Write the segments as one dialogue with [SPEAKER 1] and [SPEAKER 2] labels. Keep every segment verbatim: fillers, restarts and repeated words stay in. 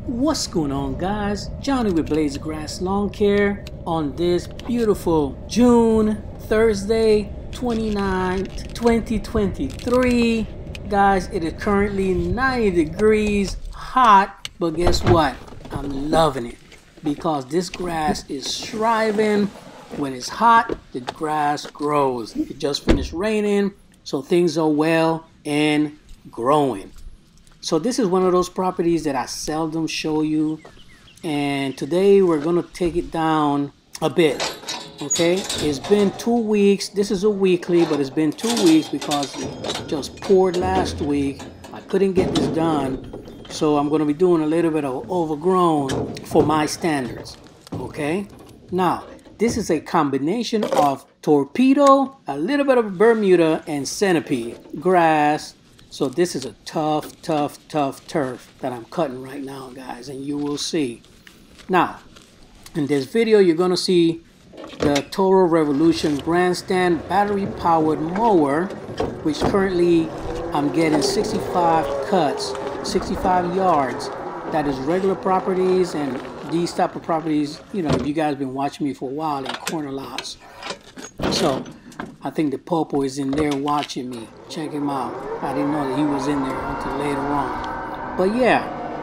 [SPEAKER 1] What's going on, guys? Johnny with Blaze of Grass Lawn Care on this beautiful June Thursday twenty-ninth twenty twenty-three. Guys, it is currently ninety degrees hot, but guess what? I'm loving it because this grass is thriving. When it's hot, the grass grows. It just finished raining, so things are well and growing. So this is one of those properties that I seldom show you, and today we're gonna take it down a bit. Okay, it's been two weeks. This is a weekly, but it's been two weeks because it just poured last week. I couldn't get this done, so I'm gonna be doing a little bit of overgrown for my standards. Okay, now this is a combination of torpedo, a little bit of Bermuda, and centipede grass. So this is a tough, tough, tough turf that I'm cutting right now, guys, and you will see. Now, in this video, you're gonna see the Toro Revolution Grandstand battery-powered mower, which currently I'm getting sixty-five cuts, sixty-five yards. That is regular properties, and these type of properties, you know, if you guys been watching me for a while, in corner lots. So I think the Popo is in there watching me. Check him out. I didn't know that he was in there until later on. But yeah,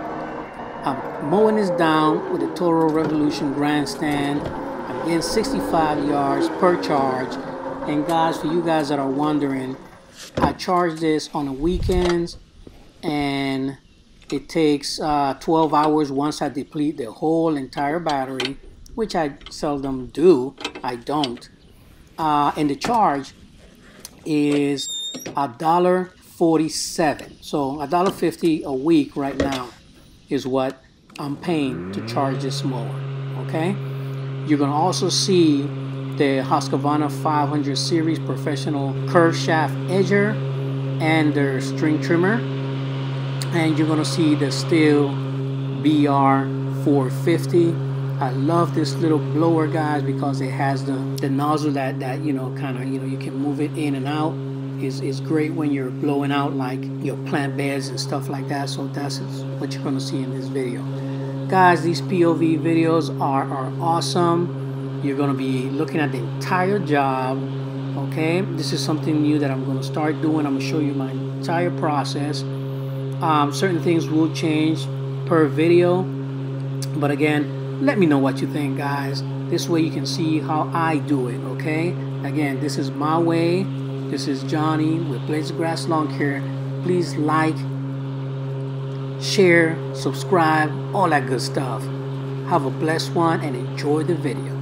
[SPEAKER 1] I'm mowing this down with the Toro Revolution Grandstand. I'm getting sixty-five yards per charge. And guys, for you guys that are wondering, I charge this on the weekends, and it takes uh, twelve hours once I deplete the whole entire battery, which I seldom do. I don't. Uh, and the charge is a dollar forty-seven. So a dollar fifty a week right now is what I'm paying to charge this mower. Okay. You're gonna also see the Husqvarna five hundred series professional curve shaft edger and their string trimmer, and you're gonna see the Stihl B R four fifty. I love this little blower, guys, because it has the, the nozzle that, that you know, kind of, you know, you can move it in and out. It's, it's great when you're blowing out like your plant beds and stuff like that. So that's what you're going to see in this video. Guys, these P O V videos are, are awesome. You're going to be looking at the entire job. Okay, this is something new that I'm going to start doing. I'm going to show you my entire process. Um, certain things will change per video, but again, let me know what you think, guys. This way you can see how I do it, okay? Again, this is my way. This is Johnny with Blaze of Grass Lawn Care. Please like, share, subscribe, all that good stuff. Have a blessed one and enjoy the video.